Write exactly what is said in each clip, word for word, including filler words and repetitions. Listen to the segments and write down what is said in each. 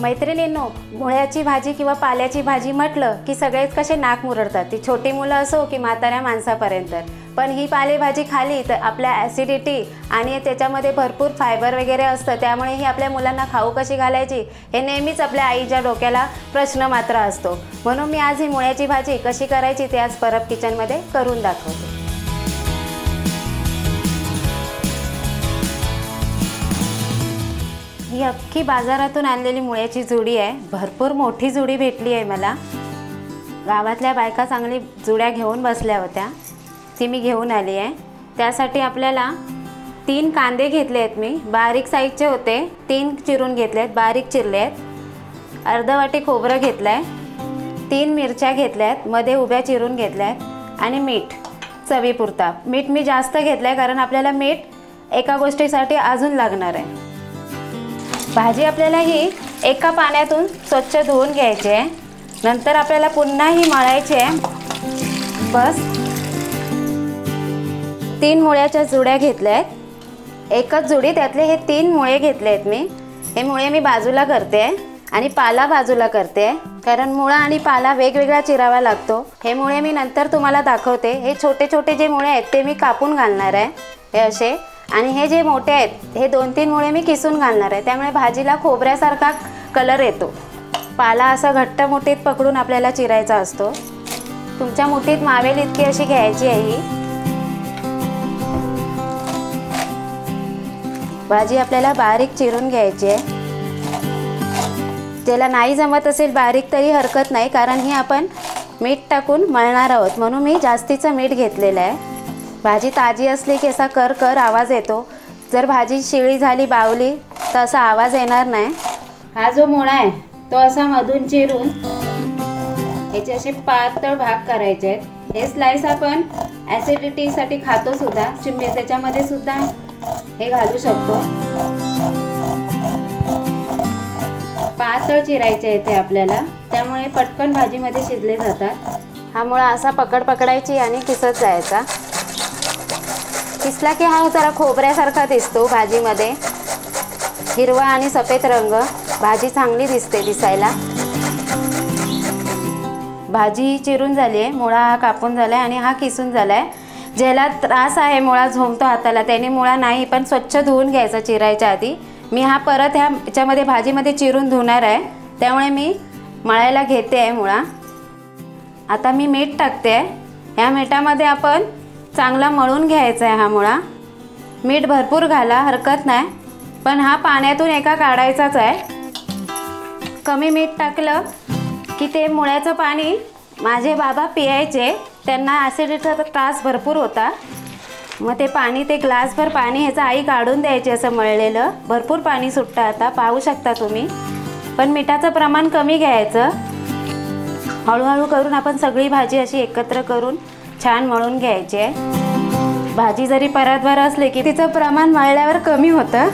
मैत्रिणींनो, मुळ्याची भाजी किंवा पाल्याची भाजी म्हटलं की सगळेच कसे नाक मुरडतात, ती छोटी मुलं असो की म्हाताऱ्या माणसापर्यंत। पण ही पालेभाजी खाली तर आपल्या ॲसिडिटी आणि त्याच्यामध्ये भरपूर फायबर वगैरे असतं, त्यामुळे ही आपल्या मुलांना खाऊ कशी घालायची हे नेहमीच आपल्या आईच्या डोक्याला प्रश्न मात्र असतो। म्हणून मी आज ही मुळ्याची भाजी कशी करायची ते आज परब किचनमध्ये करून दाखवते। ही अख्खी बाजारातून आणलेली मुळ्याची जुडी आहे, भरपूर मोठी जुडी भेटली आहे मला। गावातल्या बायका चांगली जुड्या घेऊन बसल्या होत्या, ती मी घेऊन आली आहे। त्यासाठी आपल्याला तीन कांदे घेतले आहेत, मी बारीक साईजचे होते, तीन चिरून घेतले आहेत, बारीक चिरले आहेत। अर्धा वाटी खोबरं घेतलं आहे, तीन मिरच्या घेतल्या आहेत, मध्ये उभ्या चिरून घेतल्या आहेत आणि मीठ चवीपुरता। मीठ मी जास्त घेतलं आहे कारण आपल्याला मीठ एका गोष्टीसाठी अजून लागणार आहे। भाजी आपल्याला ही एका पाण्यातून स्वच्छ धुवून घ्यायची आहे, नंतर आपल्याला पुन्हा ही मळायची आहे। बस तीन मुळ्याच्या जुड्या घेतल्या आहेत, एकच जुडी त्यातले हे तीन मुळे घेतले आहेत मी। हे मुळे मी बाजूला करते आणि पाला बाजूला करते, कारण मुळा आणि पाला वेगवेगळा चिरावा लागतो। हे मुळे मी नंतर तुम्हाला दाखवते। हे छोटे छोटे जे मुळे आहेत ते मी कापून घालणार आहे, हे असे, आणि हे जे मोठे आहेत हे दोन तीन मुळे मी किसून घालणार आहे, त्यामुळे भाजीला खोबऱ्यासारखा कलर येतो। पाला असा घट्ट मुठीत पकडून आपल्याला चिरायचा असतो, तुमच्या मुठीत मावेल इतकी अशी घ्यायची आहे। ही भाजी आपल्याला बारीक चिरून घ्यायची आहे। ज्याला नाही जमत असेल बारीक तरी हरकत नाही, कारण ही आपण मीठ टाकून मळणार आहोत, म्हणून मी जास्तीचं मीठ घेतलेलं आहे। भाजी ताजी असली की असा कर कर आवाज येतो, जर भाजी शिळी झाली बावली तर असा आवाज येणार नाही। हा जो मुळा आहे तो असा मधून चिरून याचे असे पातळ भाग करायचे आहेत। हे स्लाइस आपण ॲसिडिटीसाठी खातो सुद्धा, चिंबे त्याच्यामध्ये सुद्धा हे घालू शकतो। पातळ चिरायचे आहे ते आपल्याला, त्यामुळे पटकन भाजीमध्ये शिजले जातात। हा मुळा असा पकड पकडायची आणि किसत जायचा, किसला की हा जरा खोबऱ्यासारखा दिसतो भाजीमध्ये, हिरवा आणि सफेद रंग, भाजी चांगली दिसते दिसायला। भाजी चिरून झाली आहे, मुळा हा कापून झाला आहे आणि हा किसून झाला आहे। ज्याला त्रास आहे मुळा झोंबतो हाताला त्याने मुळा नाही, पण स्वच्छ धुवून घ्यायचा चिरायच्या आधी। मी हा परत ह्या याच्यामध्ये भाजीमध्ये चिरून धुणार आहे, त्यामुळे मी मळायला घेते आहे मुळा। आता मी मीठ टाकते, ह्या मिठामध्ये आपण चांगला मळून घ्यायचा आहे हा मुळा। मीठ भरपूर घाला, हरकत नाही, पण हा पाण्यातून एका काढायचाच आहे। कमी मीठ टाकलं की ते मुळ्याचं पाणी माझे बाबा पियायचे, त्यांना ॲसिडिटीचा त्रास भरपूर होता, मग ते पाणी ते ग्लासभर पाणी ह्याचं आई काढून द्यायचे असं मळलेलं, भरपूर पाणी सुटतं आता पाहू शकता तुम्ही। पण मिठाचं प्रमाण कमी घ्यायचं, हळूहळू करून आपण सगळी भाजी अशी एकत्र करून छान मळून घ्यायची आहे। भाजी जरी परतभर असली की तिचं प्रमाण मळल्यावर कमी होतं।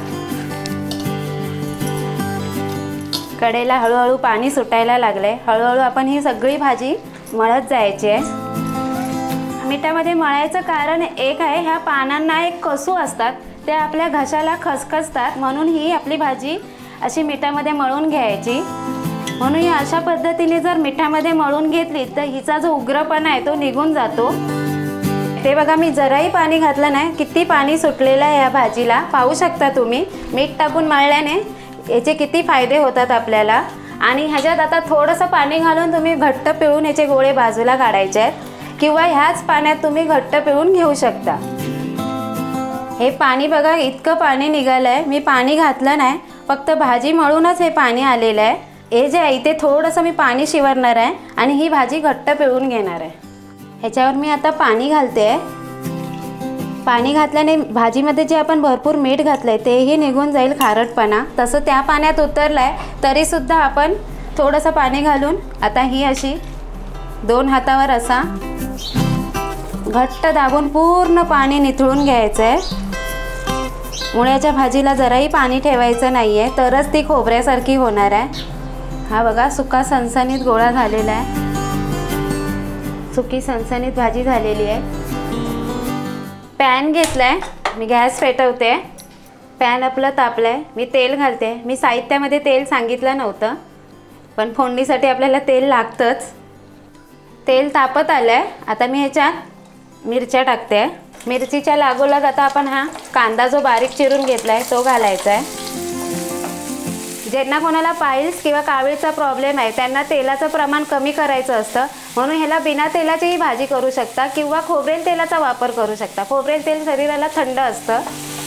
कढईला हळूहळू पाणी सुटायला लागले, हळूहळू आपण ही सगळी भाजी मळत जायची आहे। मिठामध्ये मळायचं कारण एक आहे, ह्या पानांना एक कसू असतात, ते आपल्या घशाला खसखसतात, म्हणून ही आपली भाजी अशी मिठामध्ये मळून घ्यायची। म्हणून ही अशा पद्धतीने जर मिठामध्ये मळून घेतली तर हिचा जो उग्रपणा आहे तो निघून जातो। ते बघा मी जराही पाणी घातलं नाही, किती पाणी सुटलेलं आहे या भाजीला, पाहू शकता तुम्ही। मीठ टाकून मळल्याने याचे किती फायदे होतात आपल्याला। आणि ह्याच्यात आता थोडंसं पाणी घालून तुम्ही घट्ट पिळून याचे गोळे बाजूला काढायचे आहेत, किंवा ह्याच पाण्यात तुम्ही घट्ट पिळून घेऊ शकता। हे पाणी बघा इतकं पाणी निघालं आहे, मी पाणी घातलं नाही, फक्त भाजी मळूनच हे पाणी आलेलं आहे। हे जे आहे इथे थोडंसं मी पाणी शिवरणार आहे आणि ही भाजी घट्ट पिळून घेणार आहे। ह्याच्यावर मी आता पाणी घालते। पाणी घातल्याने भाजीमध्ये जे आपण भरपूर मीठ घातलं आहे तेही निघून जाईल, खारटपणा तसं त्या पाण्यात उतरलं आहे, तरीसुद्धा आपण थोडंसं पाणी घालून आता ही अशी दोन हातावर असा घट्ट दाबून पूर्ण पाणी निथळून घ्यायचं आहे। मुळ्याच्या भाजीला जराही पाणी ठेवायचं नाही आहे, तरच ती खोबऱ्यासारखी होणार आहे। हा बघा सुका सणसणीत गोळा झालेला आहे, सुकी सणसणीत भाजी झालेली आहे। पॅन घेतलाय, मी गॅस पेटवते। पॅन आपलं तापलं आहे, मी तेल घालते. मी साहित्यामध्ये तेल सांगितलं नव्हतं, पण फोडणीसाठी आपल्याला तेल लागतंच. तेल तापत आलं आहे. आता मी ह्याच्यात मिरच्या टाकते. मिरचीच्या लागोलाग आता आपण हा कांदा जो बारीक चिरून घेतला आहे तो घालायचा आहे. ज्यांना कोणाला पाईल्स किंवा कावीळचा प्रॉब्लेम आहे त्यांना तेलाचं प्रमाण कमी करायचं असतं, म्हणून ह्याला बिना तेलाचीही भाजी करू शकता किंवा खोबरेल तेलाचा वापर करू शकता. खोबरेल तेल शरीराला थंड असतं.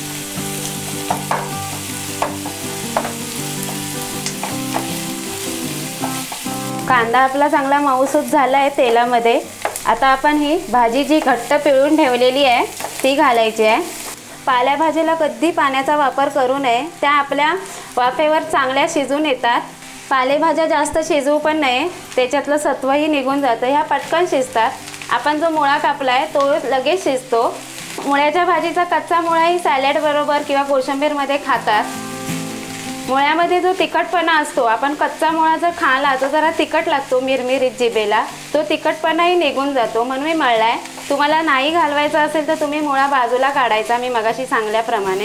कांदा आपला चांगला मऊसूत झाला आहे तेलामध्ये. आता आपण ही भाजी जी घट्ट पिळून ठेवलेली आहे ती घालायची आहे. पालेभाजीला कधी पाण्याचा वापर करू नये, त्या आपल्या वाफेवर चांगल्या शिजून येतात. पालेभाज्या जास्त शिजवू पण नये, त्याच्यातलं सत्वही निघून जातं. ह्या पटकन शिजतात. आपण जो मुळा कापला आहे तो लगेच शिजतो. मुळ्याच्या भाजीचा कच्चा मुळाही सॅलड बरोबर किंवा कोशिंबीरमध्ये खातात. मुळ्यामध्ये जो तिखटपणा असतो, आपण कच्चा मुळा जर खाला तो जरा तिखट लागतो मिरमिरीत जिभेला, तो तिखटपणाही निघून जातो, म्हणून मी मळला आहे. तुम्हाला नाही घालवायचा असेल तर तुम्ही मुळा बाजूला काढायचा, मी मगाशी सांगल्याप्रमाणे.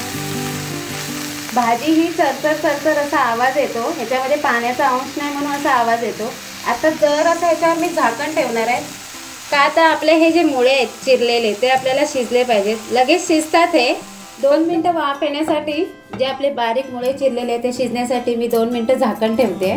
भाजी ही चरचर चरचर असा आवाज येतो, ह्याच्यामध्ये पाण्याचा अंश नाही म्हणून असा आवाज येतो. आता जर आता ह्याच्यावर मी झाकण ठेवणार आहे का, आता आपले हे जे मुळे आहेत चिरलेले ते आपल्याला शिजले पाहिजेत. लगेच शिजतात हे. दोन मिनटं वाफ येण्यासाठी, जे आपले बारीक मुळे चिरलेले आहेत ते शिजण्यासाठी मी दोन मिनटं झाकण ठेवते.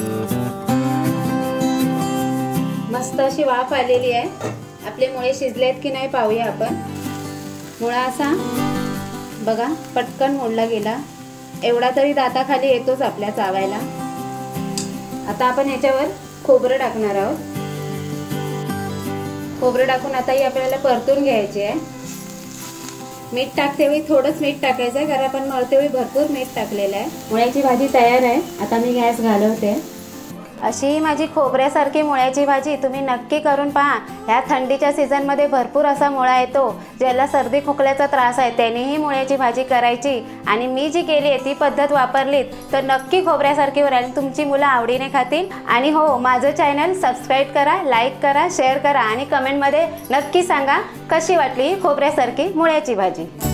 मस्त अशी वाफ आलेली आहे. आपले मुळे शिजले आहेत की नाही पाहूया आपण. मुळा असा बघा पटकन मोडला गेला, एवढा तरी दाताखाली येतोच आपल्या चावायला. आता आपण ह्याच्यावर खोबरं टाकणार आहोत. खोबरं टाकून आता ही आपल्याला परतून घ्यायची आहे. मीठ टाकते वेळी थोडंच मीठ टाकायचं आहे, कारण आपण मळते वेळी भरपूर मीठ टाकलेलं आहे. मुळ्याची भाजी तयार आहे. आता मी गॅस घालवते. अशी ही माझी खोबऱ्यासारखी मुळ्याची भाजी तुम्ही नक्की करून पहा. ह्या थंडीच्या सीझनमध्ये भरपूर असा मुळा येतो, ज्याला सर्दी खोकल्याचा त्रास आहे त्यांनीही मुळ्याची भाजी करायची. आणि मी जी केली आहे ती पद्धत वापरलीत तर नक्की खोबऱ्यासारखी होईल आणि तुमची मुलं आवडीने खातील. आणि हो, माझं चॅनल सबस्क्राईब करा, लाईक करा, शेअर करा आणि कमेंटमध्ये नक्की सांगा कशी वाटली खोबऱ्यासारखी मुळ्याची भाजी.